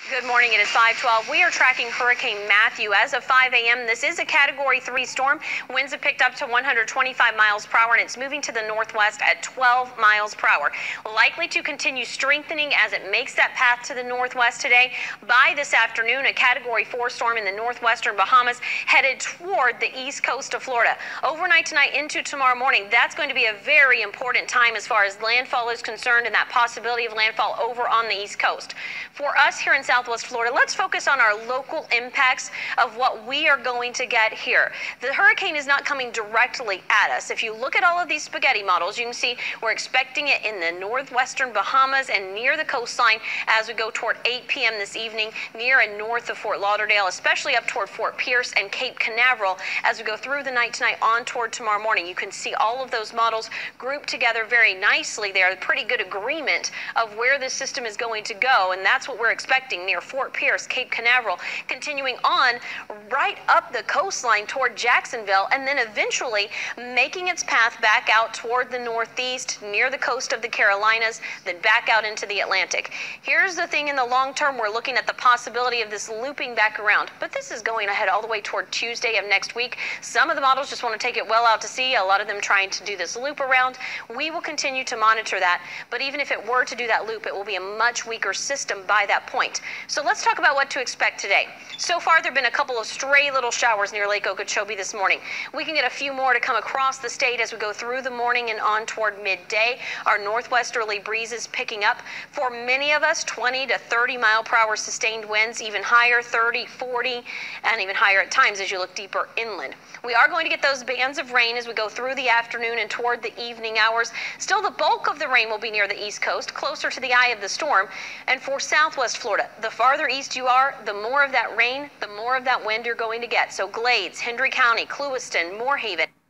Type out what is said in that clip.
Good morning. It is 5:12. We are tracking Hurricane Matthew. As of 5 a.m., this is a Category 3 storm. Winds have picked up to 125 miles per hour, and it's moving to the northwest at 12 miles per hour. Likely to continue strengthening as it makes that path to the northwest today. By this afternoon, a Category 4 storm in the northwestern Bahamas headed toward the east coast of Florida. Overnight tonight into tomorrow morning, that's going to be a very important time as far as landfall is concerned and that possibility of landfall over on the east coast. For us here in Southwest Florida, let's focus on our local impacts of what we are going to get here. The hurricane is not coming directly at us. If you look at all of these spaghetti models, you can see we're expecting it in the northwestern Bahamas and near the coastline as we go toward 8 p.m. this evening, near and north of Fort Lauderdale, especially up toward Fort Pierce and Cape Canaveral as we go through the night tonight on toward tomorrow morning. You can see all of those models grouped together very nicely there. A pretty good agreement of where this system is going to go, and that's what we're expecting near Fort Pierce, Cape Canaveral, continuing on right up the coastline toward Jacksonville, and then eventually making its path back out toward the northeast near the coast of the Carolinas, then back out into the Atlantic. Here's the thing: in the long term, we're looking at the possibility of this looping back around, but this is going ahead all the way toward Tuesday of next week. Some of the models just want to take it well out to sea, a lot of them trying to do this loop around. We will continue to monitor that, but even if it were to do that loop, it will be a much weaker system by that point. So let's talk about what to expect today. So far, there have been a couple of stray little showers near Lake Okeechobee this morning. We can get a few more to come across the state as we go through the morning and on toward midday. Our northwesterly breezes picking up. For many of us, 20 to 30 mile per hour sustained winds, even higher, 30, 40, and even higher at times as you look deeper inland. We are going to get those bands of rain as we go through the afternoon and toward the evening hours. Still, the bulk of the rain will be near the east coast, closer to the eye of the storm. And for Southwest Florida, the farther east you are, the more of that rain, the more of that wind you're going to get. So Glades, Hendry County, Clewiston, Moorhaven,